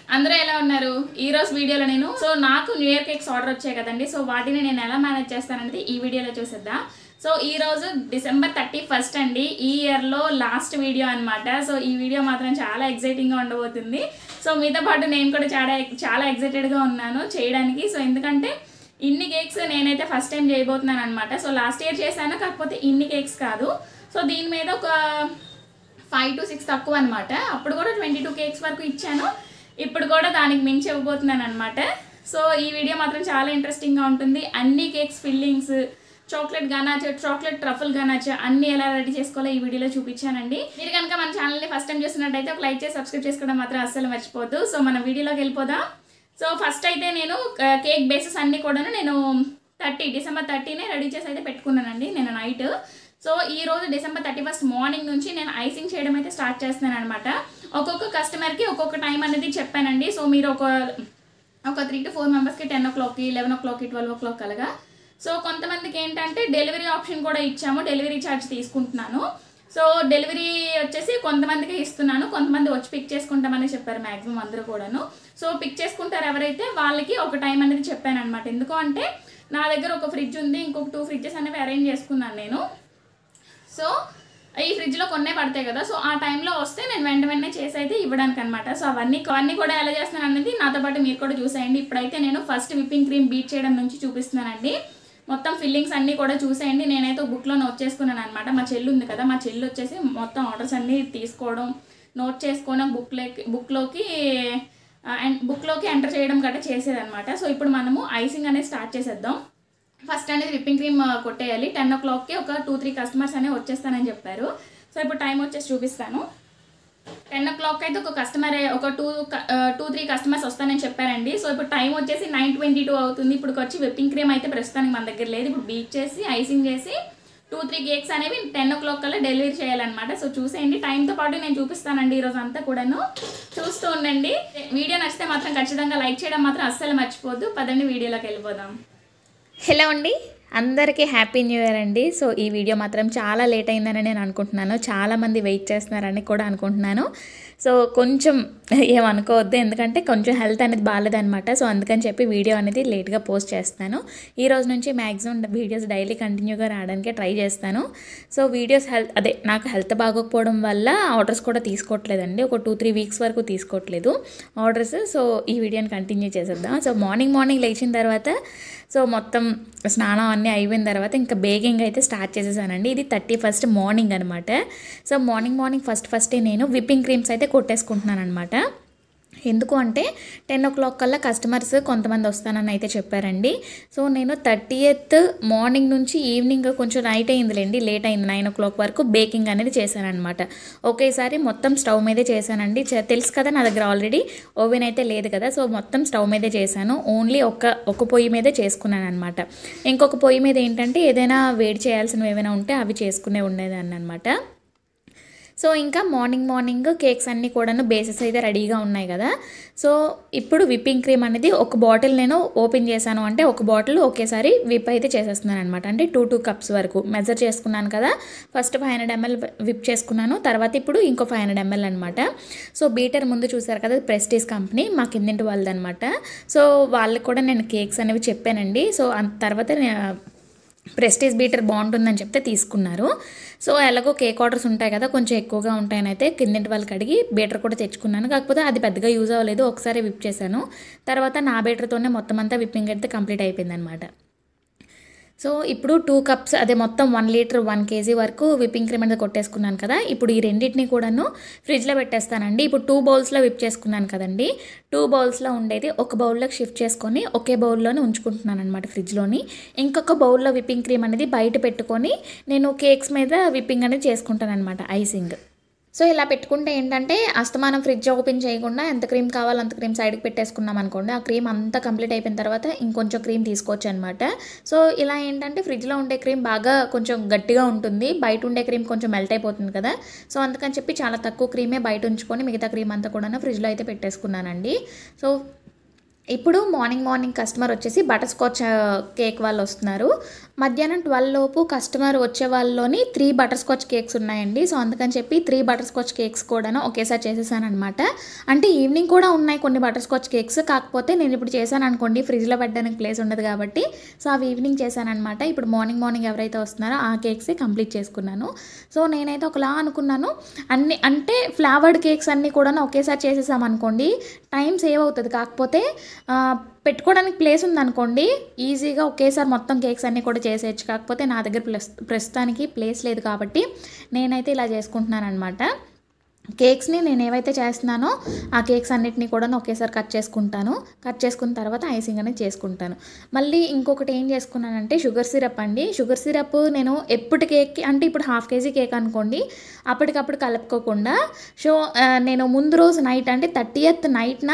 అందరూ ఎలా ఉన్నారు? ఈ రోజు వీడియోలో నేను నాకు న్యూ ఇయర్ కేక్స్ ఆర్డర్ వచ్చాయి కదండి. సో వాటిని నేను ఎలా మేనేజ్ చేస్తాననేది ఈ వీడియోలో చూసేద్దాం. సో ఈ రోజు డిసెంబర్ 31 అండి. ఈ ఇయర్ లో లాస్ట్ వీడియో అన్నమాట. సో ఈ వీడియో మాత్రం చాలా ఎక్సైటింగ్ గా ఉండబోతుంది. సో మీతో పాటు నేను కూడా చాలా ఎక్సైటెడ్ గా ఉన్నాను చేయడానికి. సో ఎందుకంటే ఇన్ని కేక్స్ నేనైతే ఫస్ట్ టైం చేయబోతున్నాను అనమాట. సో లాస్ట్ ఇయర్ చేశాను, కాకపోతే ఇన్ని కేక్స్ కాదు. సో దీని మీద ఒక 5 to 6 తక్కువ అనమాట. అప్పుడు కూడా 22 కేక్స్ వరకు ఇచ్చాను. ఇప్పుడు కూడా దానికి మించి ఇవ్వబోతున్నాను అనమాట. సో ఈ వీడియో మాత్రం చాలా ఇంట్రెస్టింగ్గా ఉంటుంది. అన్ని cakes fillings, chocolate ganache, chocolate truffle ganache అన్ని ఎలా రెడీ చేసుకోవాలో ఈ వీడియోలో చూపించానండి. మీరు కనుక మన ఛానల్ని ఫస్ట్ టైం చూస్తున్నట్టయితే ఒక లైక్ చేసి సబ్స్క్రైబ్ చేసుకోవడం మాత్రం అస్సలు మర్చిపోద్దు. సో మన వీడియోలోకి వెళ్ళిపోదాం. సో ఫస్ట్ అయితే నేను కేక్ బేసెస్ అన్నీ కూడా నేను డిసెంబర్ 30నే రెడీ చేసి అయితే పెట్టుకున్నానండి నేను నైట్. సో ఈ రోజు డిసెంబర్ 31 మార్నింగ్ నుంచి నేను ఐసింగ్ చేయడం అయితే స్టార్ట్ చేస్తున్నాను అనమాట. ఒక్కొక్క కస్టమర్కి ఒక్కొక్క టైం అనేది చెప్పానండి. సో మీరు ఒక 3 to 4 మెంబర్స్కి 10 o'clockకి, 11 o'clockకి, 12 o'clock అలాగా. సో కొంతమందికి ఏంటంటే డెలివరీ ఆప్షన్ కూడా ఇచ్చాము, డెలివరీ ఛార్జ్ తీసుకుంటున్నాను. సో డెలివరీ వచ్చేసి కొంతమందికి ఇస్తున్నాను, కొంతమంది వచ్చి పిక్ చేసుకుంటామని చెప్పారు మ్యాక్సిమం అందరూ కూడాను. సో పిక్ చేసుకుంటారు ఎవరైతే వాళ్ళకి ఒక టైం అనేది చెప్పాను అనమాట. ఎందుకు అంటే నా దగ్గర ఒక ఫ్రిడ్జ్ ఉంది, ఇంకొక 2 ఫ్రిడ్జెస్ అనేవి అరేంజ్ చేసుకున్నాను నేను. సో ఈ ఫ్రిడ్జ్లో కొన్నే పడతాయి కదా. సో ఆ టైంలో వస్తే నేను వెంటనే చేసి అయితే ఇవ్వడానికి అనమాట. సో అవన్నీ కూడా ఎలా చేస్తున్నాను అనేది నాతో పాటు మీరు కూడా చూసేయండి. ఇప్పుడైతే నేను ఫస్ట్ విప్పింగ్ క్రీమ్ బీట్ చేయడం నుంచి చూపిస్తున్నానండి. మొత్తం ఫిల్లింగ్స్ అన్నీ కూడా చూసేయండి. నేనైతే బుక్లో నోట్ చేసుకున్నాను అనమాట. మా చెల్లి ఉంది కదా, మా చెల్లి వచ్చేసి మొత్తం ఆర్డర్స్ అన్నీ తీసుకోవడం, నోట్ చేసుకోవడం, బుక్లోకి ఎంటర్ చేయడం గట్రా చేసేదనమాట. సో ఇప్పుడు మనము ఐసింగ్ అనేది స్టార్ట్ చేసేద్దాం. ఫస్ట్ అనేది విప్పింగ్ క్రీమ్ కొట్టేయాలి. 10 o'clockకి ఒక 2-3 కస్టమర్స్ అనేవి వచ్చేస్తానని చెప్పారు. సో ఇప్పుడు టైం వచ్చేసి చూపిస్తాను. 10 o'clock అయితే ఒక 2-3 కస్టమర్స్ వస్తానని చెప్పారండి. సో ఇప్పుడు టైం వచ్చేసి 9:22 అవుతుంది. ఇప్పుడు వచ్చి విప్పింగ్ క్రీమ్ అయితే ప్రస్తుతానికి మన దగ్గర లేదు. ఇప్పుడు బీట్ చేసి ఐసింగ్ చేసి 2-3 కేక్స్ అనేవి 10 o'clock కల్లా డెలివరీ చేయాలన్నమాట. సో చూసేయండి, టైంతో పాటు నేను చూపిస్తానండి ఈరోజు అంతా కూడాను. చూస్తూ ఉండండి. వీడియో నచ్చితే మాత్రం ఖచ్చితంగా లైక్ చేయడం మాత్రం అస్సలు మర్చిపోద్దు. పదండి వీడియోలోకి వెళ్ళిపోదాం. హలో అండి, అందరికీ హ్యాపీ న్యూ ఇయర్ అండి. సో ఈ వీడియో మాత్రం చాలా లేట్ అయిందని నేను అనుకుంటున్నాను. చాలామంది వెయిట్ చేస్తున్నారని కూడా అనుకుంటున్నాను. సో కొంచెం ఏమనుకోవద్దు, ఎందుకంటే కొంచెం హెల్త్ అనేది బాగాలేదనమాట. సో అందుకని చెప్పి వీడియో అనేది లేట్గా పోస్ట్ చేస్తాను. ఈ రోజు నుంచి మ్యాక్సిమం వీడియోస్ డైలీ కంటిన్యూగా రావడానికే ట్రై చేస్తాను. సో వీడియోస్ నాకు హెల్త్ బాగోకపోవడం వల్ల ఆర్డర్స్ కూడా తీసుకోవట్లేదండి. ఒక 2-3 వీక్స్ వరకు తీసుకోవట్లేదు ఆర్డర్స్. సో ఈ వీడియోని కంటిన్యూ చేసేద్దాం. సో మార్నింగ్ లేచిన తర్వాత సో మొత్తం స్నానం అన్నీ అయిపోయిన తర్వాత ఇంకా బేకింగ్ అయితే స్టార్ట్ చేసేసానండి. ఇది 31st మార్నింగ్ అనమాట. సో మార్నింగ్ ఫస్టే నేను విప్పింగ్ క్రీమ్స్ అయితే కొట్టేసుకుంటున్నాను అనమాట. ఎందుకు అంటే 10 o'clock కల్లా కస్టమర్స్ కొంతమంది వస్తానని అయితే చెప్పారండి. సో నేను 30th మార్నింగ్ నుంచి ఈవినింగ్ కొంచెం నైట్ అయిందిలేండి, లేట్ అయింది, 9 o'clock వరకు బేకింగ్ అనేది చేశానమాట. ఒకేసారి మొత్తం స్టవ్ మీదే చేశానండి. తెలుసు కదా, నా దగ్గర ఆల్రెడీ ఓవెన్ అయితే లేదు కదా. సో మొత్తం స్టవ్ మీదే చేశాను. ఓన్లీ ఒక పొయ్యి మీదే చేసుకున్నాను అనమాట. ఇంకొక పొయ్యి మీద ఏంటంటే ఏదైనా వేడి చేయాల్సినవి ఏమైనా ఉంటే అవి చేసుకునే ఉండేదాన్ని అనమాట. సో ఇంకా మార్నింగ్ కేక్స్ అన్నీ కూడాను బేసెస్ అయితే రెడీగా ఉన్నాయి కదా. సో ఇప్పుడు విప్పింగ్ క్రీమ్ అనేది ఒక బాటిల్ నేను ఓపెన్ చేశాను అంటే ఒక బాటిల్ ఒకేసారి విప్ అయితే చేసేస్తున్నాను అనమాట. అంటే 2 cups వరకు మెజర్ చేసుకున్నాను కదా. ఫస్ట్ 500 ml విప్ చేసుకున్నాను, తర్వాత ఇప్పుడు ఇంకో 500 ml అనమాట. సో బీటర్ ముందు చూసారు కదా, ప్రెస్టీజ్ కంపెనీ మా కిందింటి వాళ్ళదనమాట. సో వాళ్ళకి కూడా నేను కేక్స్ అనేవి చెప్పానండి. సో తర్వాత ప్రెస్టీజ్ బీటర్ బాగుంటుందని చెప్తే తీసుకున్నారు. సో ఎలాగో కేక్ ఆర్డర్స్ ఉంటాయి కదా, కొంచెం ఎక్కువగా ఉంటాయని అయితే కిందింటి వాళ్ళకి అడిగి బీటర్ కూడా తెచ్చుకున్నాను. కాకపోతే అది పెద్దగా యూజ్ అవ్వలేదు, ఒకసారి విప్ చేశాను. తర్వాత నా బీటర్తోనే మొత్తం అంతా విప్పింగ్ అయితే కంప్లీట్ అయిపోయింది అనమాట. సో ఇప్పుడు 2 cups మొత్తం 1 లీటర్ 1 kg వరకు విప్పింగ్ క్రీమ్ అనేది కొట్టేసుకున్నాను కదా. ఇప్పుడు ఈ రెండింటిని కూడాను ఫ్రిడ్జ్లో పెట్టేస్తానండి. ఇప్పుడు 2 బౌల్స్లో విప్ చేసుకున్నాను కదండి. 2 బౌల్స్లో ఉండేది ఒక బౌల్లోకి షిఫ్ట్ చేసుకొని ఒకే బౌల్లోనే ఉంచుకుంటున్నాను అనమాట ఫ్రిడ్జ్లోని. ఇంకొక బౌల్లో విప్పింగ్ క్రీమ్ అనేది బయట పెట్టుకొని నేను కేక్స్ మీద విప్పింగ్ అనేది చేసుకుంటాను అనమాట, ఐసింగ్. సో ఇలా పెట్టుకుంటే ఏంటంటే అస్తమానం ఫ్రిడ్జ్ ఓపెన్ చేయకుండా ఎంత క్రీమ్ కావాలో అంత క్రీమ్ సైడ్కి పెట్టేసుకున్నాం అనుకోండి, ఆ క్రీమ్ అంతా కంప్లీట్ అయిపోయిన తర్వాత ఇంకొంచెం క్రీమ్ తీసుకోవచ్చు అనమాట. సో ఇలా ఏంటంటే ఫ్రిడ్జ్లో ఉండే క్రీమ్ బాగా కొంచెం గట్టిగా ఉంటుంది, బయట ఉండే క్రీమ్ కొంచెం మెల్ట్ అయిపోతుంది కదా. సో అందుకని చెప్పి చాలా తక్కువ క్రీమే బయట ఉంచుకొని మిగతా క్రీమ్ అంతా కూడా ఫ్రిడ్జ్లో అయితే పెట్టేసుకున్నానండి. సో ఇప్పుడు మార్నింగ్ కస్టమర్ వచ్చేసి బటర్ స్కాచ్ కేక్ వాళ్ళు వస్తున్నారు. మధ్యాహ్నం 12 లోపు కస్టమర్ వచ్చే వాళ్ళలోని 3 బటర్ స్కాచ్ కేక్స్ ఉన్నాయండి. సో అందుకని చెప్పి 3 బటర్ స్కాచ్ కేక్స్ కూడాను ఒకేసారి చేసేసాను అనమాట. అంటే ఈవినింగ్ కూడా ఉన్నాయి కొన్ని బటర్ స్కాచ్ కేక్స్, కాకపోతే నేను ఇప్పుడు చేశాను అనుకోండి ఫ్రిడ్జ్లో పెట్టడానికి ప్లేస్ ఉండదు కాబట్టి సో అవి ఈవినింగ్ చేశాను అనమాట. ఇప్పుడు మార్నింగ్ ఎవరైతే వస్తున్నారో ఆ కేక్సే కంప్లీట్ చేసుకున్నాను. సో నేనైతే ఒకలా అనుకున్నాను, అన్ని అంటే ఫ్లేవర్డ్ కేక్స్ అన్నీ కూడా ఒకేసారి చేసేసాం అనుకోండి టైం సేవ్ అవుతుంది. కాకపోతే పెట్టుకోవడానికి ప్లేస్ ఉందనుకోండి ఈజీగా ఒకేసారి మొత్తం కేక్స్ అన్నీ కూడా చేసేయచ్చు. కాకపోతే నా దగ్గర ప్రస్తుతానికి ప్లేస్ లేదు కాబట్టి నేనైతే ఇలా చేసుకుంటున్నాను అనమాట. కేక్స్ని నేను ఏవైతే చేస్తున్నానో ఆ కేక్స్ అన్నిటినీ కూడా ఒకేసారి కట్ చేసుకున్న తర్వాత ఐసింగ్ అనేది చేసుకుంటాను. మళ్ళీ ఇంకొకటి ఏం చేసుకున్నానంటే షుగర్ సిరప్ అండి. షుగర్ సిరప్ నేను ఎప్పుడు కేక్కి అంటే ఇప్పుడు 1/2 kg కేక్ అనుకోండి అప్పటికప్పుడు కలుపుకోకుండా సో నేను ముందు రోజు నైట్ అంటే 30th నైట్న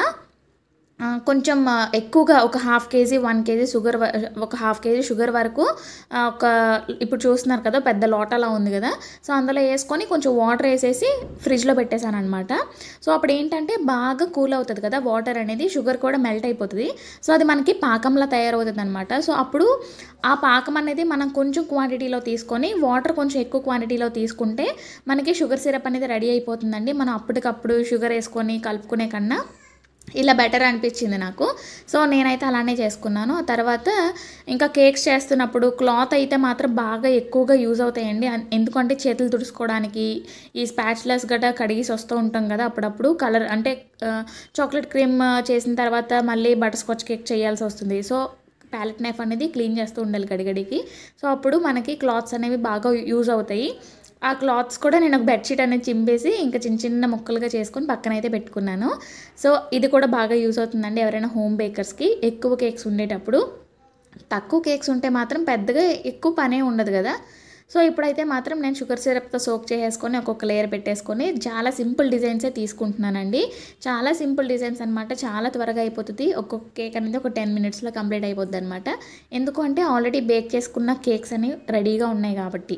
కొంచెం ఎక్కువగా ఒక 1/2 kg 1 kg షుగర్, ఒక 1/2 kg షుగర్ వరకు ఒక ఇప్పుడు చూస్తున్నారు కదా పెద్ద లోటాలా ఉంది కదా, సో అందులో వేసుకొని కొంచెం వాటర్ వేసేసి ఫ్రిడ్జ్లో పెట్టేశాను అనమాట. సో అప్పుడు ఏంటంటే బాగా కూల్ అవుతుంది కదా వాటర్ అనేది, షుగర్ కూడా మెల్ట్ అయిపోతుంది. సో అది మనకి పాకంలా తయారవుతుంది అనమాట. సో అప్పుడు ఆ పాకం అనేది మనం కొంచెం క్వాంటిటీలో తీసుకొని వాటర్ కొంచెం ఎక్కువ క్వాంటిటీలో తీసుకుంటే మనకి షుగర్ సిరప్ అనేది రెడీ అయిపోతుందండి. మనం అప్పటికప్పుడు షుగర్ వేసుకొని కలుపుకునే కన్నా ఇలా బెటర్ అనిపించింది నాకు. సో నేనైతే అలానే చేసుకున్నాను. ఆ తర్వాత ఇంకా కేక్స్ చేస్తున్నప్పుడు క్లాత్ అయితే మాత్రం బాగా ఎక్కువగా యూజ్ అవుతాయండి. ఎందుకంటే చేతులు తుడుచుకోవడానికి ఈ స్పాచులస్ గట్రా కడిగేసి వస్తూ ఉంటాం కదా అప్పుడప్పుడు. కలర్ అంటే చాక్లెట్ క్రీమ్ చేసిన తర్వాత మళ్ళీ బటర్ స్కాచ్ కేక్ చేయాల్సి వస్తుంది. సో ప్యాలెట్ నైఫ్ అనేది క్లీన్ చేస్తూ ఉండాలి గడిగడికి. సో అప్పుడు మనకి క్లాత్స్ అనేవి బాగా యూజ్ అవుతాయి. ఆ క్లాత్స్ కూడా నేను ఒక బెడ్షీట్ అనేది చింపేసి ఇంకా చిన్న ముక్కలుగా చేసుకొని పక్కనైతే పెట్టుకున్నాను. సో ఇది కూడా బాగా యూజ్ అవుతుందండి ఎవరైనా హోమ్ బేకర్స్కి. ఎక్కువ కేక్స్ ఉండేటప్పుడు, తక్కువ కేక్స్ ఉంటే మాత్రం పెద్దగా ఎక్కువ పనే ఉండదు కదా. సో ఇప్పుడైతే మాత్రం నేను షుగర్ సిరప్తో సోక్ చేసేసుకొని ఒక్కొక్క లేయర్ పెట్టేసుకొని చాలా సింపుల్ డిజైన్సే తీసుకుంటున్నానండి. చాలా సింపుల్ డిజైన్స్ అనమాట, చాలా త్వరగా అయిపోతుంది. ఒక్కొక్క కేక్ అనేది ఒక 10 minutesలో కంప్లీట్ అయిపోద్ది అనమాట. ఎందుకు అంటే ఆల్రెడీ బేక్ చేసుకున్న కేక్స్ అనేవి రెడీగా ఉన్నాయి కాబట్టి.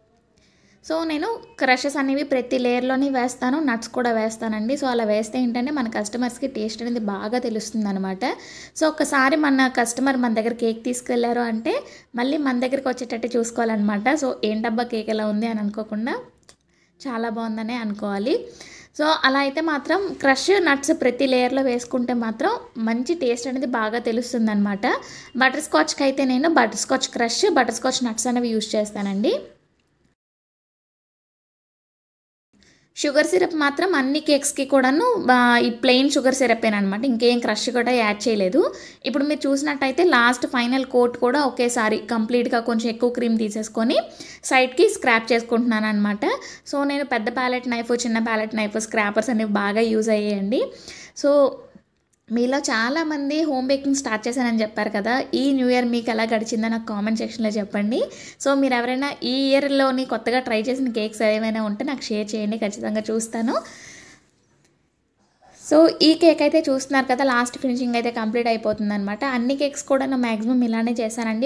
సో నేను క్రషెస్ అనేవి ప్రతి లేయర్లోని వేస్తాను, నట్స్ కూడా వేస్తానండి. సో అలా వేస్తే ఏంటంటే మన కస్టమర్స్కి టేస్ట్ అనేది బాగా తెలుస్తుంది అనమాట. సో ఒకసారి మన కస్టమర్ మన దగ్గర కేక్ తీసుకెళ్లారు అంటే మళ్ళీ మన దగ్గరికి వచ్చేటట్టు చూసుకోవాలన్నమాట. సో ఏంటబ్బా కేక్ ఎలా ఉంది అని అనుకోకుండా చాలా బాగుందనే అనుకోవాలి. సో అలా అయితే మాత్రం క్రష్ నట్స్ ప్రతి లేయర్లో వేసుకుంటే మాత్రం మంచి టేస్ట్ అనేది బాగా తెలుస్తుంది అనమాట. బటర్ స్కాచ్కి అయితే నేను butterscotch crush, butterscotch nuts అనేవి యూజ్ చేస్తానండి. షుగర్ సిరప్ మాత్రం అన్ని కేక్స్కి కూడాను ఈ ప్లెయిన్ షుగర్ సిరపేనమాట, ఇంకేం క్రష్ కూడా యాడ్ చేయలేదు. ఇప్పుడు మీరు చూసినట్టయితే లాస్ట్ ఫైనల్ కోట్ కూడా ఒకేసారి కంప్లీట్గా కొంచెం ఎక్కువ క్రీమ్ తీసేసుకొని సైడ్కి స్క్రాప్ చేసుకుంటున్నాను అనమాట. సో నేను పెద్ద ప్యాలెట్ నైఫ్, చిన్న ప్యాలెట్ నైఫ్, స్క్రాపర్స్ అనేవి బాగా యూజ్ అయ్యాయండి. సో మీలో చాలామంది హోమ్ బేకింగ్ స్టార్ట్ చేశానని చెప్పారు కదా, ఈ న్యూ ఇయర్ మీకు ఎలా గడిచిందో నాకు కామెంట్ సెక్షన్లో చెప్పండి. సో మీరు ఎవరైనా ఈ ఇయర్లోని కొత్తగా ట్రై చేసిన కేక్స్ ఏమైనా ఉంటే నాకు షేర్ చేయండి, ఖచ్చితంగా చూస్తాను. సో ఈ కేక్ అయితే చూస్తున్నారు కదా, లాస్ట్ ఫినిషింగ్ అయితే కంప్లీట్ అయిపోతుంది అనమాట. అన్ని కేక్స్ కూడా నేను మ్యాక్సిమం ఇలానే చేశానండి.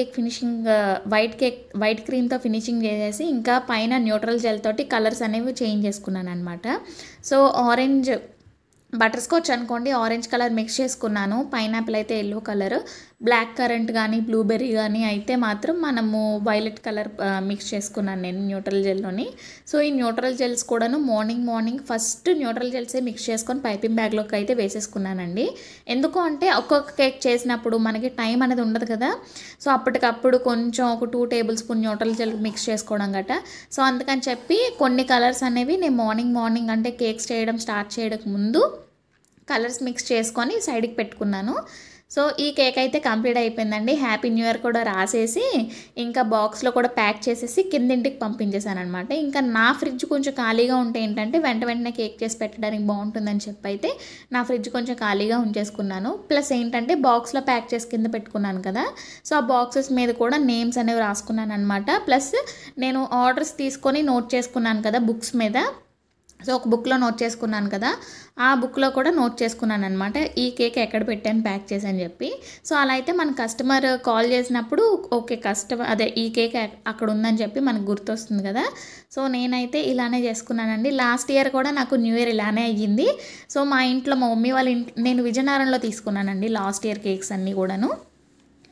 వైట్ క్రీమ్తో ఫినిషింగ్ చేసేసి ఇంకా పైన న్యూట్రల్ జెల్ తోటి కలర్స్ అనేవి చేంజ్ చేసుకున్నాను అనమాట. సో ఆరెంజ్ బటర్ స్కాచ్ అనుకోండి, ఆరెంజ్ కలర్ మిక్స్ చేసుకున్నాను. పైనాపిల్ అయితే ఎల్లో కలర్, బ్లాక్ కరెంట్ కానీ బ్లూబెర్రీ కానీ అయితే మాత్రం మనము వైలెట్ కలర్ మిక్స్ చేసుకున్నాను నేను న్యూట్రల్ జెల్లోని. సో ఈ న్యూట్రల్ జెల్స్ కూడాను మార్నింగ్ ఫస్ట్ న్యూట్రల్ జెల్సే మిక్స్ చేసుకొని పైపింగ్ బ్యాగ్లోకి అయితే వేసేసుకున్నానండి. ఎందుకు అంటే ఒక్కొక్క కేక్ చేసినప్పుడు మనకి టైం అనేది ఉండదు కదా. సో అప్పటికప్పుడు కొంచెం ఒక 2 tablespoon న్యూట్రల్ జెల్ మిక్స్ చేసుకోవడం గట్ట. సో అందుకని చెప్పి కొన్ని కలర్స్ అనేవి నేను మార్నింగ్ అంటే కేక్స్ చేయడం స్టార్ట్ చేయడం ముందు కలర్స్ మిక్స్ చేసుకొని సైడ్కి పెట్టుకున్నాను. సో ఈ కేక్ అయితే కంప్లీట్ అయిపోయిందండి. హ్యాపీ న్యూ ఇయర్ కూడా రాసేసి ఇంకా బాక్స్లో కూడా ప్యాక్ చేసేసి కిందింటికి పంపించేశాను అనమాట. ఇంకా నా ఫ్రిడ్జ్ కొంచెం ఖాళీగా ఉంటే ఏంటంటే వెంటనే కేక్ చేసి పెట్టడానికి బాగుంటుందని చెప్పి అయితే నా ఫ్రిడ్జ్ కొంచెం ఖాళీగా ఉంచేసుకున్నాను. ప్లస్ ఏంటంటే బాక్స్లో ప్యాక్ చేసి కింద పెట్టుకున్నాను కదా, సో ఆ బాక్సెస్ మీద కూడా నేమ్స్ అనేవి రాసుకున్నాను అనమాట. ప్లస్ నేను ఆర్డర్స్ తీసుకొని నోట్ చేసుకున్నాను కదా బుక్స్ మీద, సో ఒక బుక్లో నోట్ చేసుకున్నాను కదా, ఆ బుక్లో కూడా నోట్ చేసుకున్నాను అనమాట ఈ కేక్ ఎక్కడ పెట్టాను ప్యాక్ చేసని చెప్పి. సో అలా అయితే మన కస్టమర్ కాల్ చేసినప్పుడు ఓకే ఈ కేక్ అక్కడ ఉందని చెప్పి మనకు గుర్తొస్తుంది కదా. సో నేనైతే ఇలానే చేసుకున్నానండి. లాస్ట్ ఇయర్ కూడా నాకు న్యూ ఇయర్ ఇలానే అయ్యింది. సో మా ఇంట్లో మా మమ్మీ వాళ్ళ నేను విజయనగరంలో తీసుకున్నానండి లాస్ట్ ఇయర్ కేక్స్ అన్నీ కూడాను.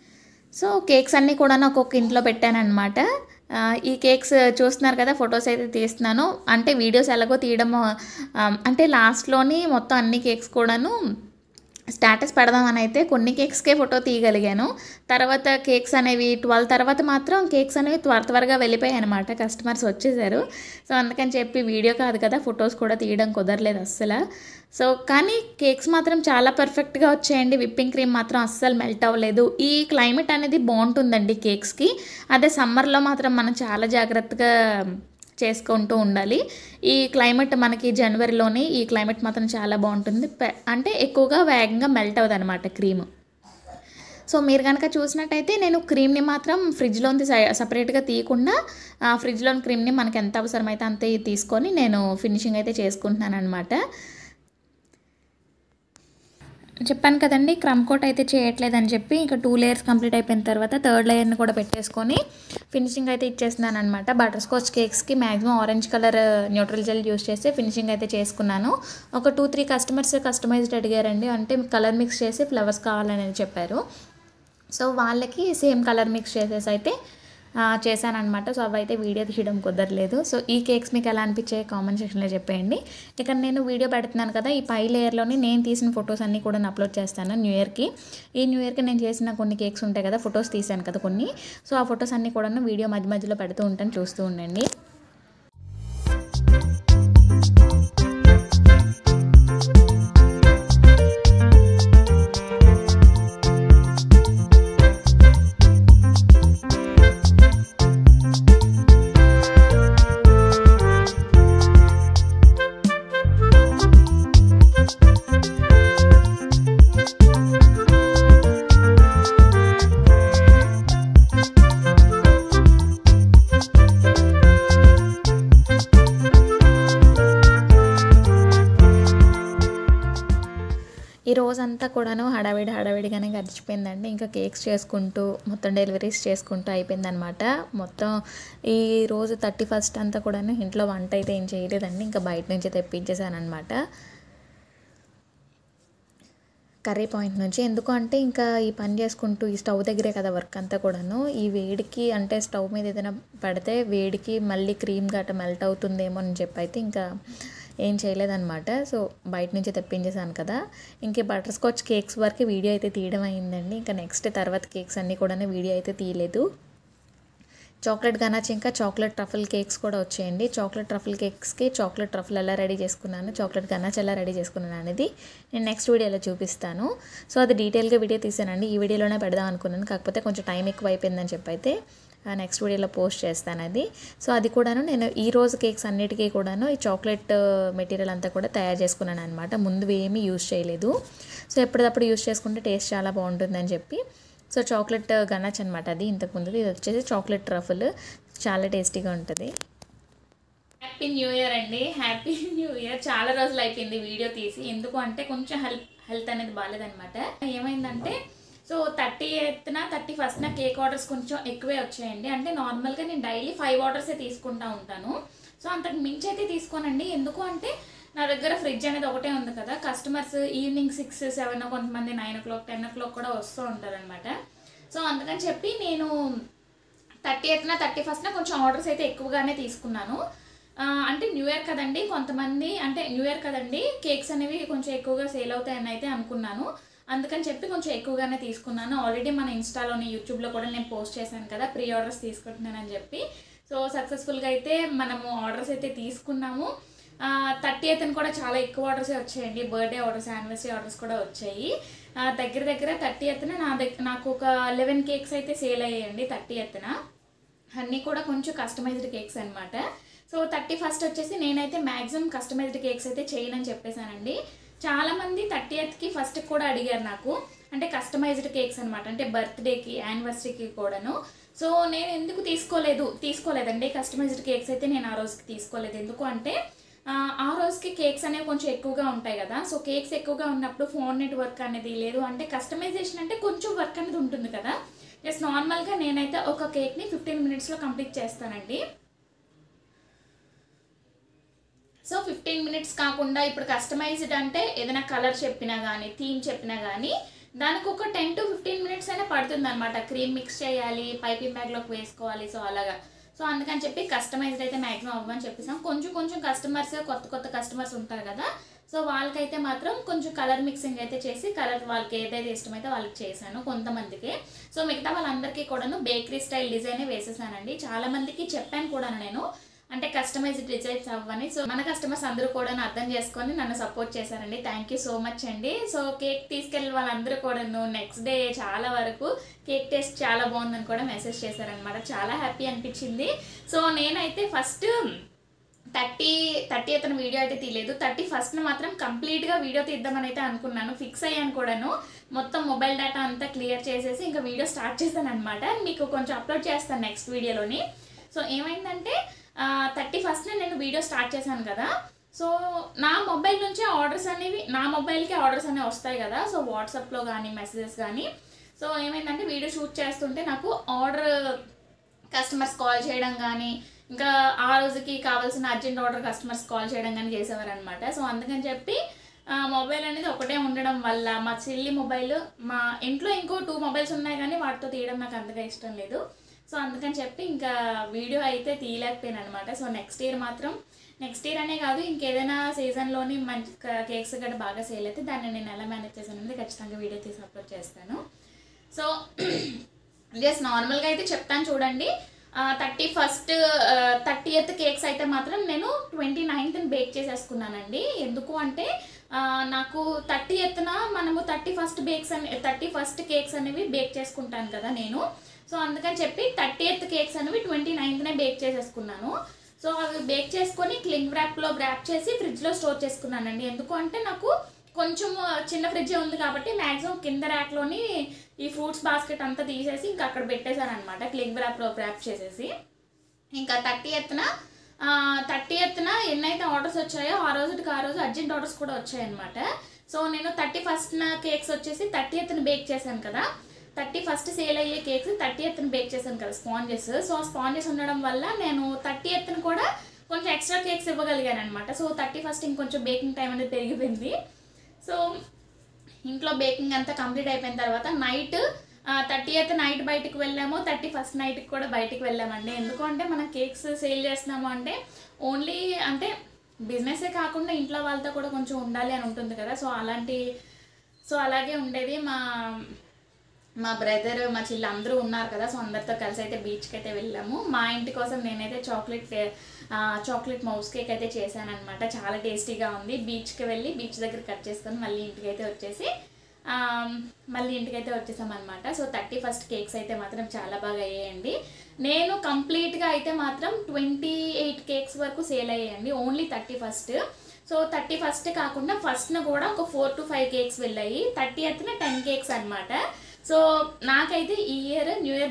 సో కేక్స్ అన్నీ కూడా ఒక్కొక్క ఇంట్లో పెట్టాను అనమాట. ఈ కేక్స్ చూస్తున్నారు కదా, ఫొటోస్ అయితే తీస్తున్నాను. అంటే వీడియోస్ ఎలాగో తీయడం అంటే లాస్ట్లోని మొత్తం అన్ని కేక్స్ కూడాను స్టేటస్ పెడదామని అయితే కొన్ని కేక్స్కే ఫోటో తీయగలిగాను. తర్వాత కేక్స్ అనేవి 12 తర్వాత మాత్రం కేక్స్ అనేవి త్వరగా వెళ్ళిపోయాయి అనమాట. కస్టమర్స్ వచ్చేసారు. సో అందుకని చెప్పి వీడియో కాదు కదా, ఫొటోస్ కూడా తీయడం కుదరలేదు అస్సలు. సో కానీ కేక్స్ మాత్రం చాలా పర్ఫెక్ట్గా వచ్చాయండి. విప్పింగ్ క్రీమ్ మాత్రం అస్సలు మెల్ట్ అవ్వలేదు. ఈ క్లైమేట్ అనేది బాగుంటుందండి కేక్స్కి. అదే సమ్మర్లో మాత్రం మనం చాలా జాగ్రత్తగా చేసుకుంటూ ఉండాలి. ఈ క్లైమేట్ మనకి జనవరిలోని ఈ క్లైమేట్ మాత్రం చాలా బాగుంటుంది. అంటే ఎక్కువగా వేగంగా మెల్ట్ అవ్వదు అనమాట క్రీమ్. సో మీరు కనుక చూసినట్టయితే నేను క్రీమ్ని మాత్రం ఫ్రిడ్జ్లోని సపరేట్గా తీయకుండా ఫ్రిడ్జ్లోని క్రీమ్ని మనకి ఎంత అవసరమైతే అంతే తీసుకొని నేను ఫినిషింగ్ అయితే చేసుకుంటున్నాను అనమాట. చెప్పాను కదండి, క్రమ్ కోట్ అయితే చేయట్లేదని చెప్పి ఇంకా 2 లేయర్స్ కంప్లీట్ అయిపోయిన తర్వాత 3rd లేయర్ని కూడా పెట్టేసుకొని ఫినిషింగ్ అయితే ఇచ్చేస్తున్నాను అనమాట. బటర్ స్కాచ్ కేక్స్కి maximum orange colour neutral gel use చేసి ఫినిషింగ్ అయితే చేసుకున్నాను. ఒక 2-3 కస్టమర్స్ కస్టమైజ్డ్ అడిగారండి. అంటే కలర్ మిక్స్ చేసి ఫ్లవర్స్ కావాలని చెప్పారు. సో వాళ్ళకి సేమ్ కలర్ మిక్స్ చేసేసి అయితే చేశానమాట. సో అవైతే వీడియో తీయడం కుదరలేదు. సో ఈ కేక్స్ మీకు ఎలా అనిపించాయి కామెంట్ సెక్షన్లో చెప్పేయండి. ఇక నేను వీడియో పెడుతున్నాను కదా, ఈ పై లేయర్లోని నేను తీసిన ఫొటోస్ అన్నీ కూడా అప్లోడ్ చేస్తాను న్యూ ఇయర్కి. ఈ న్యూ ఇయర్కి నేను చేసిన కొన్ని కేక్స్ ఉంటాయి కదా, ఫొటోస్ తీసాను కదా కొన్ని. సో ఆ ఫొటోస్ అన్నీ కూడా వీడియో మధ్యలో పెడుతూ ఉంటాను, చూస్తూ ఉండండి. ఈ రోజంతా కూడాను హడావిడిగానే గడిచిపోయిందండి. ఇంకా కేక్స్ చేసుకుంటూ మొత్తం డెలివరీస్ చేసుకుంటూ అయిపోయిందనమాట. మొత్తం ఈ రోజు 31st అంతా కూడాను ఇంట్లో వంట అయితే ఏం చేయలేదండి. ఇంకా బయట నుంచి తెప్పించేసాను అనమాట కర్రీ పాయింట్ నుంచి. ఎందుకు అంటే ఇంకా ఈ పని చేసుకుంటూ ఈ స్టవ్ దగ్గరే కదా వర్క్ అంతా కూడాను. ఈ వేడికి అంటే స్టవ్ మీద ఏదైనా పడితే వేడికి మళ్ళీ క్రీమ్ గట్ట మెల్ట్ అవుతుందేమో అని చెప్పి అయితే ఇంకా ఏం చేయలేదన్నమాట. సో బయట నుంచి తెప్పించేసాను కదా. ఇంక బటర్ స్కాచ్ కేక్స్ వరకు వీడియో అయితే తీయడం అయిందండి. ఇంకా నెక్స్ట్ తర్వాత కేక్స్ అన్నీ కూడా వీడియో అయితే తీయలేదు. చాక్లెట్ గనాచ్ ఇంకా చాక్లెట్ ట్రఫుల్ కేక్స్ కూడా వచ్చాయండి. చాక్లెట్ ట్రఫుల్ కేక్స్కి చాక్లెట్ ట్రఫుల్ ఎలా రెడీ చేసుకున్నాను, చాక్లెట్ గనాచ్ ఎలా రెడీ చేసుకున్నాను అనేది నేను నెక్స్ట్ వీడియోలో చూపిస్తాను. సో అది డీటెయిల్గా వీడియో తీసానండి. ఈ వీడియోలోనే పెడదాం అనుకున్నాను, కాకపోతే కొంచెం టైం ఎక్కువ అయిపోయిందని చెప్పి అయితే నెక్స్ట్ వీడియోలో పోస్ట్ చేస్తాను అది. సో అది కూడాను నేను ఈ రోజు కేక్స్ అన్నిటికీ కూడాను ఈ చాక్లెట్ మెటీరియల్ అంతా కూడా తయారు చేసుకున్నాను అనమాట. ముందు ఏమీ యూజ్ చేయలేదు. సో ఎప్పటికప్పుడు యూజ్ చేసుకుంటే టేస్ట్ చాలా బాగుంటుందని చెప్పి. సో చాక్లెట్ గనాచ్ అనమాట అది ఇంతకుముందు. ఇది వచ్చేసి చాక్లెట్ ట్రఫుల్, చాలా టేస్టీగా ఉంటుంది. హ్యాపీ న్యూ ఇయర్ అండి, హ్యాపీ న్యూ ఇయర్. చాలా రోజులు అయిపోయింది వీడియో తీసి. ఎందుకు అంటే కొంచెం హెల్త్ అనేది బాగాలేదనమాట. ఏమైందంటే so 30th 31st cake orders కొంచెం ఎక్కువే వచ్చాయండి. అంటే నార్మల్గా నేను డైలీ 5 ఆర్డర్సే తీసుకుంటూ ఉంటాను. సో అంతకు మించి అయితే తీసుకోనండి. ఎందుకు అంటే నా దగ్గర ఫ్రిడ్జ్ అనేది ఒకటే ఉంది కదా. కస్టమర్స్ ఈవినింగ్ 6, 7, కొంతమంది 9 o'clock 10 o'clock కూడా వస్తూ ఉంటారనమాట. సో అందుకని చెప్పి నేను 30th 31st కొంచెం ఆర్డర్స్ అయితే ఎక్కువగానే తీసుకున్నాను. అంటే న్యూ ఇయర్ కదండి, కొంతమంది అంటే న్యూ ఇయర్ కదండి కేక్స్ అనేవి కొంచెం ఎక్కువగా సేల్ అవుతాయని అయితే అనుకున్నాను. అందుకని చెప్పి కొంచెం ఎక్కువగానే తీసుకున్నాను. ఆల్రెడీ మన ఇన్స్టాలోని యూట్యూబ్లో కూడా నేను పోస్ట్ చేశాను కదా ప్రీ ఆర్డర్స్ తీసుకుంటున్నానని చెప్పి. సో సక్సెస్ఫుల్గా అయితే మనము ఆర్డర్స్ అయితే తీసుకున్నాము. 30th కూడా చాలా ఎక్కువ ఆర్డర్సే వచ్చాయండి. బర్త్డే ఆర్డర్స్, యానివర్సరీ ఆర్డర్స్ కూడా వచ్చాయి. దగ్గర 30th నాకు ఒక 11 కేక్స్ అయితే సేల్ అయ్యాయండి. 30th అన్నీ కూడా కొంచెం కస్టమైజ్డ్ కేక్స్ అనమాట. సో 31st వచ్చేసి నేనైతే మ్యాక్సిమం కస్టమైజ్డ్ కేక్స్ అయితే చేయనని చెప్పేశానండి. చాలామంది 30th ఫస్ట్ కూడా అడిగారు నాకు, అంటే కస్టమైజ్డ్ కేక్స్ అనమాట, అంటే బర్త్డేకి యానివర్సరీకి కూడాను. సో నేను ఎందుకు తీసుకోలేదండి కస్టమైజ్డ్ కేక్స్ అయితే నేను ఆ రోజుకి తీసుకోలేదు. ఎందుకు అంటే ఆ రోజుకి కేక్స్ అనేవి కొంచెం ఎక్కువగా ఉంటాయి కదా. సో కేక్స్ ఎక్కువగా ఉన్నప్పుడు ఫోన్ నెట్ వర్క్ అనేది లేదు, అంటే కస్టమైజేషన్ అంటే కొంచెం వర్క్ అనేది ఉంటుంది కదా. జస్ట్ నార్మల్గా నేనైతే ఒక కేక్ని 15 minutesలో కంప్లీట్ చేస్తానండి. సో 15 minutes కాకుండా ఇప్పుడు కస్టమైజ్డ్ అంటే ఏదైనా కలర్ చెప్పినా కానీ థీమ్ చెప్పినా కానీ దానికి ఒక 10 to 15 మినిట్స్ అయినా పడుతుంది అనమాట. క్రీమ్ మిక్స్ చేయాలి, పైపింగ్ బ్యాగ్లోకి వేసుకోవాలి. సో అలాగా. సో అందుకని చెప్పి కస్టమైజ్డ్ అయితే మ్యాక్సిమం అవ్వమని చెప్పేసాం. కొంచెం కస్టమర్స్, కొత్త కస్టమర్స్ ఉంటారు కదా, సో వాళ్ళకైతే మాత్రం కొంచెం కలర్ మిక్సింగ్ అయితే చేసి కలర్ వాళ్ళకి ఏదైతే ఇష్టమైతే వాళ్ళకి చేశాను కొంతమందికి. సో మిగతా వాళ్ళందరికీ కూడాను బేకరీ స్టైల్ డిజైనే వేసేసానండి. చాలా మందికి చెప్పాను కూడా నేను, అంటే కస్టమైజ్డ్ డిజైన్స్ అవ్వని. సో మన కస్టమర్స్ అందరూ కూడా అర్థం చేసుకొని నన్ను సపోర్ట్ చేశారండి. థ్యాంక్ యూ సో మచ్ అండి. సో కేక్ తీసుకెళ్ళిన వాళ్ళందరూ కూడాను నెక్స్ట్ డే చాలా వరకు కేక్ టేస్ట్ చాలా బాగుందని కూడా మెసేజ్ చేశారనమాట. చాలా హ్యాపీ అనిపించింది. సో నేనైతే ఫస్ట్ 30th వీడియో అయితే తీయలేదు. 31st మాత్రం కంప్లీట్గా వీడియో తీద్దామని అయితే అనుకున్నాను, ఫిక్స్ అయ్యాను కూడాను. మొత్తం మొబైల్ డేటా అంతా క్లియర్ చేసేసి ఇంకా వీడియో స్టార్ట్ చేశాను అనమాట. మీకు కొంచెం అప్లోడ్ చేస్తాను నెక్స్ట్ వీడియోలోని. సో ఏమైందంటే 31st నేను వీడియో స్టార్ట్ చేశాను కదా, సో నా మొబైల్ నుంచే ఆర్డర్స్ అనేవి, నా మొబైల్కి ఆర్డర్స్ అనేవి వస్తాయి కదా, సో వాట్సాప్లో కానీ మెసేజెస్ కానీ. సో ఏమైందంటే వీడియో షూట్ చేస్తుంటే నాకు ఆర్డర్ కస్టమర్స్ కాల్ చేయడం కానీ, ఇంకా ఆ రోజుకి కావాల్సిన అర్జెంట్ ఆర్డర్ కస్టమర్స్ కాల్ చేయడం కానీ చేసేవారనమాట. సో అందుకని చెప్పి మొబైల్ అనేది ఒకటే ఉండడం వల్ల మా చెల్లి మొబైల్, మా ఇంట్లో ఇంకో 2 మొబైల్స్ ఉన్నాయి కానీ వాటితో తీయడం నాకు అంతగా ఇష్టం లేదు. సో అందుకని చెప్పి ఇంకా వీడియో అయితే తీయలేకపోయాను అనమాట. సో నెక్స్ట్ ఇయర్ అనే కాదు, ఇంకేదైనా సీజన్లోని మంచి కేక్స్ గట్రా బాగా సేల్ అయితే దాన్ని నేను ఎలా మేనేజ్ చేశాను అనేది ఖచ్చితంగా వీడియో తీసి అప్లోడ్ చేస్తాను. సో జస్ట్ నార్మల్గా అయితే చెప్తాను చూడండి. 30th కేక్స్ అయితే మాత్రం నేను 29th బేక్ చేసేసుకున్నానండి. ఎందుకు అంటే నాకు 30th మనము 31st కేక్స్ అనేవి బేక్ చేసుకుంటాను కదా నేను. సో అందుకని చెప్పి 30th కేక్స్ అనేవి 29th బేక్ చేసేసుకున్నాను. సో అవి బేక్ చేసుకొని క్లింగ్ ర్యాప్లో ర్యాప్ చేసి ఫ్రిడ్జ్లో స్టోర్ చేసుకున్నానండి. ఎందుకు అంటే నాకు కొంచెం చిన్న ఫ్రిడ్జ్ ఉంది కాబట్టి మ్యాక్సిమం కింద ర్యాక్లోని ఈ ఫ్రూట్స్ బాస్కెట్ అంతా తీసేసి ఇంకా అక్కడ పెట్టేశాను అనమాట, క్లింగ్ ర్యాప్లో ర్యాప్ చేసేసి. ఇంకా 30th ఎన్నైతే ఆర్డర్స్ వచ్చాయో ఆ రోజు అర్జెంట్ ఆర్డర్స్ కూడా వచ్చాయన్నమాట. సో నేను 31st కేక్స్ వచ్చేసి 30th బేక్ చేశాను కదా, 31st సేల్ అయ్యే కేక్స్ 30th బేక్ చేశాను కదా స్పాంజెస్. సో ఆ స్పాంజెస్ ఉండడం వల్ల నేను 30th కూడా కొంచెం ఎక్స్ట్రా కేక్స్ ఇవ్వగలిగాను అనమాట. సో 31st ఇంకొంచెం బేకింగ్ టైం అనేది పెరిగిపోయింది. సో ఇంట్లో బేకింగ్ అంతా కంప్లీట్ అయిపోయిన తర్వాత నైట్ 30th నైట్ బయటకు వెళ్ళాము, 31st నైట్కి కూడా బయటకు వెళ్ళామండి. ఎందుకు అంటే మనం కేక్స్ సేల్ చేస్తున్నాము అంటే ఓన్లీ అంటే బిజినెసే కాకుండా ఇంట్లో వాళ్ళతో కూడా కొంచెం ఉండాలి అని ఉంటుంది కదా. సో అలాగే ఉండేది. మా బ్రదర్, మా చెల్లి అందరూ ఉన్నారు కదా, సో అందరితో కలిసి అయితే బీచ్కి అయితే వెళ్ళాము. మా ఇంటి కోసం నేనైతే చాక్లెట్ మౌస్ కేక్ అయితే చేశాను అనమాట. చాలా టేస్టీగా ఉంది. బీచ్కి వెళ్ళి బీచ్ దగ్గర కట్ చేసుకొని మళ్ళీ ఇంటికైతే వచ్చేసాం అనమాట. సో 31st కేక్స్ అయితే మాత్రం చాలా బాగా అయ్యాయండి. నేను కంప్లీట్గా అయితే మాత్రం 28 కేక్స్ వరకు సేల్ అయ్యాయండి ఓన్లీ 31st. సో 31st కాకుండా ఫస్ట్న కూడా ఒక 4 to 5 కేక్స్ వెళ్ళాయి, 30th 10 కేక్స్ అనమాట. సో నాకైతే ఈ ఇయర్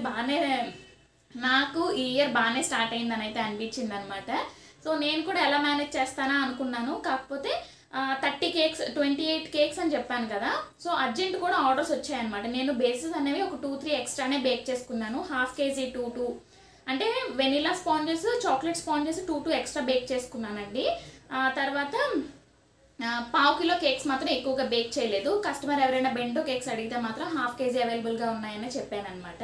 బాగానే స్టార్ట్ అయిందని అయితే అనిపించింది అనమాట. సో నేను కూడా ఎలా మేనేజ్ చేస్తానా అనుకున్నాను. కాకపోతే 28 కేక్స్ అని చెప్పాను కదా, సో అర్జెంట్ కూడా ఆర్డర్స్ వచ్చాయన్నమాట. నేను బేసెస్ అనేవి ఒక 2-3 ఎక్స్ట్రానే బేక్ చేసుకున్నాను. 1/2 kg 2 అంటే vanilla sponges, chocolate sponges 2 extra bake చేసుకున్నానండి. తర్వాత 1/2 కిలో కేక్స్ మాత్రం ఎక్కువగా బేక్ చేయలేదు. కస్టమర్ ఎవరైనా బెంటో కేక్స్ అడిగితే మాత్రం 1/2 kg అవైలబుల్గా ఉన్నాయని చెప్పాను అనమాట.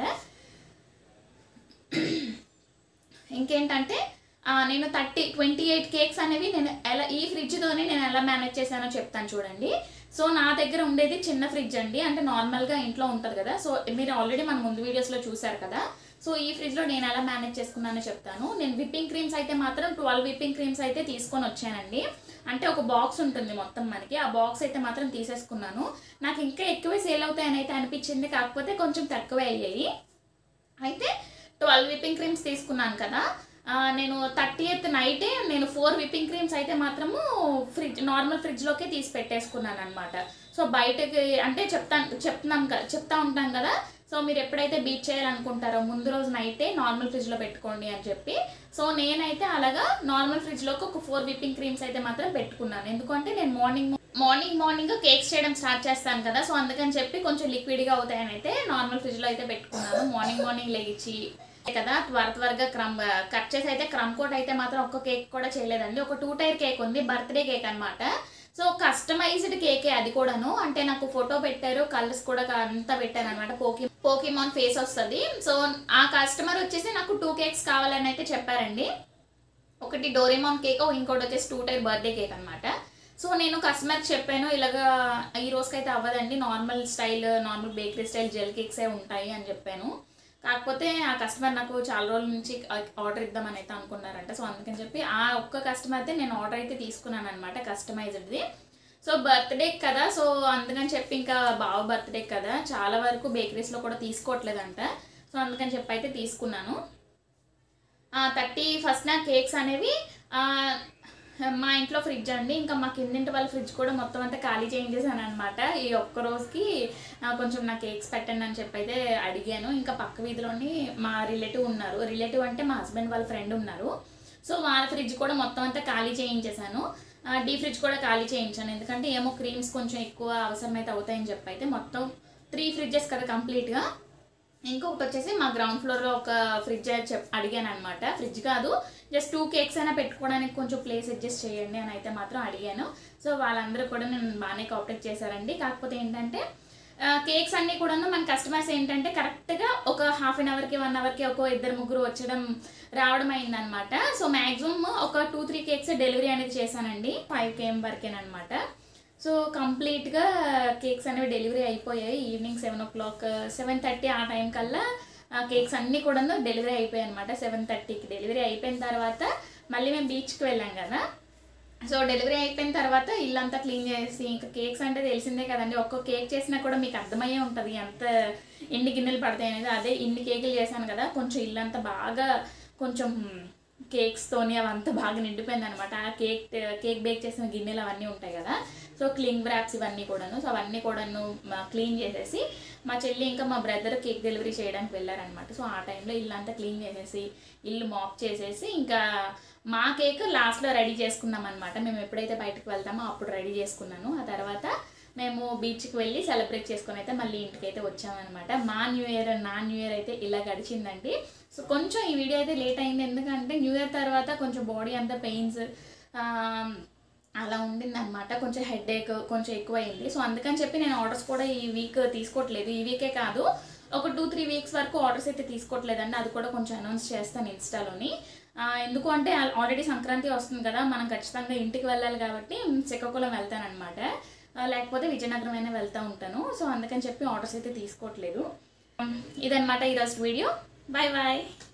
ఇంకేంటంటే నేను 28 కేక్స్ అనేవి నేను ఈ ఫ్రిడ్జ్తోనే నేను ఎలా మేనేజ్ చేశానో చెప్తాను చూడండి. సో నా దగ్గర ఉండేది చిన్న ఫ్రిడ్జ్ అండి, అంటే నార్మల్గా ఇంట్లో ఉంటుంది కదా. సో మీరు ఆల్రెడీ మన ముందు వీడియోస్లో చూసారు కదా. సో ఈ ఫ్రిడ్జ్లో నేను ఎలా మేనేజ్ చేసుకున్నానో చెప్తాను. నేను విప్పింగ్ క్రీమ్స్ అయితే మాత్రం 12 విప్పింగ్ క్రీమ్స్ అయితే తీసుకొని వచ్చానండి. అంటే ఒక బాక్స్ ఉంటుంది మొత్తం మనకి, ఆ బాక్స్ అయితే మాత్రం తీసేసుకున్నాను. నాకు ఇంకా ఎక్కువే సేల్ అవుతాయని అయితే అనిపించింది, కాకపోతే కొంచెం తక్కువే అయ్యాయి. అయితే 12 విప్పింగ్ క్రీమ్స్ తీసుకున్నాను కదా, నేను 30th నైటే నేను 4 విప్పింగ్ క్రీమ్స్ అయితే మాత్రము నార్మల్ ఫ్రిడ్జ్లోకే తీసి పెట్టేసుకున్నాను అనమాట. సో బయటకి అంటే చెప్తా ఉంటాం కదా, సో మీరు ఎప్పుడైతే బీట్ చేయాలనుకుంటారో ముందు రోజు నైటే నార్మల్ ఫ్రిడ్జ్లో పెట్టుకోండి అని చెప్పి. సో నేనైతే అలాగా నార్మల్ ఫ్రిడ్జ్లోకి ఒక 4 విప్పింగ్ క్రీమ్స్ అయితే మాత్రం పెట్టుకున్నాను. ఎందుకంటే నేను మార్నింగ్ కేక్స్ చేయడం స్టార్ట్ చేస్తాను కదా, సో అందుకని చెప్పి కొంచెం లిక్విడ్గా అవుతాయని అయితే నార్మల్ ఫ్రిడ్జ్లో అయితే పెట్టుకున్నాను. మార్నింగ్ లేచి కదా త్వరగా కట్ చేసి అయితే క్రమ్ కోట్ అయితే మాత్రం ఒక్క కేక్ కూడా చేయలేదండి. ఒక 2 టైర్ కేక్ ఉంది, బర్త్డే కేక్ అనమాట. సో కస్టమైజ్డ్ కేకే అది కూడాను, అంటే నాకు ఫోటో పెట్టారు, కలర్స్ కూడా అంతా పెట్టారు అనమాట. పోకీమాన్ ఫేస్ వస్తుంది. సో ఆ కస్టమర్ వచ్చేసి నాకు 2 కేక్స్ కావాలని అయితే చెప్పారండి. ఒకటి డోరేమాన్ కేక్, ఇంకోటి వచ్చేసి 2 టైర్ బర్త్డే కేక్ అనమాట. సో నేను కస్టమర్కి చెప్పాను, ఇలాగా ఈ రోజుకైతే అవ్వదండి, normal style, normal bakery style gel కేక్సే ఉంటాయి అని చెప్పాను. కాకపోతే ఆ కస్టమర్ నాకు చాలా రోజుల నుంచి ఆర్డర్ ఇద్దామని అయితే అనుకున్నారంట. సో అందుకని చెప్పి ఆ ఒక్క కస్టమర్దే నేను ఆర్డర్ అయితే తీసుకున్నాను అనమాట, కస్టమైజ్డ్ది. సో బర్త్డే కదా, సో అందుకని చెప్పి ఇంకా బావ బర్త్డే కదా, చాలా వరకు బేకరీస్లో కూడా తీసుకోవట్లేదంట. సో అందుకని చెప్పి అయితే తీసుకున్నాను. 31st నా కేక్స్ అనేవి మా ఇంట్లో ఫ్రిడ్జ్ అండి, ఇంకా మా కిందింటి వాళ్ళ ఫ్రిడ్జ్ కూడా మొత్తం అంతా ఖాళీ చేయించేసాను అనమాట. ఈ ఒక్క రోజుకి కొంచెం నా కేక్స్ పెట్టండి అని చెప్పి అయితే అడిగాను. ఇంకా పక్క వీధిలోని మా రిలేటివ్ ఉన్నారు, రిలేటివ్ అంటే మా హస్బెండ్ వాళ్ళ ఫ్రెండ్ ఉన్నారు. సో వాళ్ళ ఫ్రిడ్జ్ కూడా మొత్తం అంతా ఖాళీ చేయించేసాను. డీ ఫ్రిడ్జ్ కూడా ఖాళీ చేయించాను, ఎందుకంటే ఏమో క్రీమ్స్ కొంచెం ఎక్కువ అవసరమైతే అవుతాయని చెప్పి అయితే మొత్తం 3 ఫ్రిడ్జెస్ కదా కంప్లీట్గా. ఇంకొకటి వచ్చేసి మా గ్రౌండ్ ఫ్లోర్లో ఒక ఫ్రిడ్జ్ అడిగాను అనమాట. ఫ్రిడ్జ్ కాదు, జస్ట్ 2 కేక్స్ అయినా పెట్టుకోవడానికి కొంచెం ప్లేస్ అడ్జస్ట్ చేయండి అని అయితే మాత్రం అడిగాను. సో వాళ్ళందరూ కూడా నేను బాగానే కోఆపరేట్ చేశారండి. కాకపోతే ఏంటంటే కేక్స్ అన్నీ కూడాను మన కస్టమర్స్ ఏంటంటే కరెక్ట్గా ఒక హాఫ్ అన్ అవర్కి 1 అవర్కి ఒక 2-3 రావడం అయిందనమాట. సో మ్యాక్సిమం ఒక 2-3 కేక్స్ డెలివరీ అనేది చేశానండి, 5 km వరకేనమాట. సో కంప్లీట్గా కేక్స్ అనేవి డెలివరీ అయిపోయాయి. ఈవినింగ్ 7 o'clock 7:30 ఆ టైం కల్లా కేక్స్ అన్నీ కూడా డెలివరీ అయిపోయాయి అనమాట. 7:30కి డెలివరీ అయిపోయిన తర్వాత మళ్ళీ మేము బీచ్కి వెళ్ళాం కదా. సో డెలివరీ అయిపోయిన తర్వాత ఇల్లంతా క్లీన్ చేసి, ఇంకా కేక్స్ అంటే తెలిసిందే కదండి, ఒక్కో కేక్ చేసినా కూడా మీకు అర్థమయ్యే ఉంటుంది ఎంత ఎన్ని గిన్నెలు పడతాయి అనేది. అదే ఇన్ని కేకులు చేశాను కదా, కొంచెం ఇల్లంతా బాగా కొంచెం కేక్స్తోని అవంతా బాగా నిండిపోయింది అనమాట. ఆ కేక్ బేక్ చేసిన గిన్నెలు అవన్నీ ఉంటాయి కదా, సో క్లింగ్ ర్యాప్స్ ఇవన్నీ కూడాను. సో అవన్నీ కూడాను క్లీన్ చేసేసి మా చెల్లి ఇంకా మా బ్రదర్ కేక్ డెలివరీ చేయడానికి వెళ్ళారనమాట. సో ఆ టైంలో ఇల్లంతా క్లీన్ చేసేసి, ఇల్లు మాప్ చేసేసి, ఇంకా మా కేక్ లాస్ట్లో రెడీ చేసుకున్నాం అనమాట. మేము ఎప్పుడైతే బయటకు వెళ్తామో అప్పుడు రెడీ చేసుకున్నాను. ఆ తర్వాత మేము బీచ్కి వెళ్ళి సెలబ్రేట్ చేసుకొని అయితే మళ్ళీ ఇంటికి అయితే వచ్చామన్నమాట. నా న్యూ ఇయర్ అయితే ఇలా గడిచిందండి. సో కొంచెం ఈ వీడియో అయితే లేట్ అయింది, ఎందుకంటే న్యూ ఇయర్ తర్వాత కొంచెం బాడీ అంతా పెయిన్స్ అలా ఉండిందనమాట. కొంచెం హెడేక్ కొంచెం ఎక్కువ అయింది. సో అందుకని చెప్పి నేను ఆర్డర్స్ కూడా ఈ వీక్ తీసుకోవట్లేదు. ఈ వీకే కాదు, ఒక 2-3 వీక్స్ వరకు ఆర్డర్స్ అయితే తీసుకోవట్లేదండి. అది కూడా కొంచెం అనౌన్స్ చేస్తాను ఇన్స్టాలోని. ఎందుకు అంటే ఆల్రెడీ సంక్రాంతి వస్తుంది కదా, మనం ఖచ్చితంగా ఇంటికి వెళ్ళాలి కాబట్టి శ్రీకాకుళం వెళ్తానమాట, లేకపోతే విజయనగరం అయినా వెళ్తూ ఉంటాను. సో అందుకని చెప్పి ఆర్డర్స్ అయితే తీసుకోవట్లేదు. ఇదన్నమాట ఈరోజు వీడియో. Bye bye.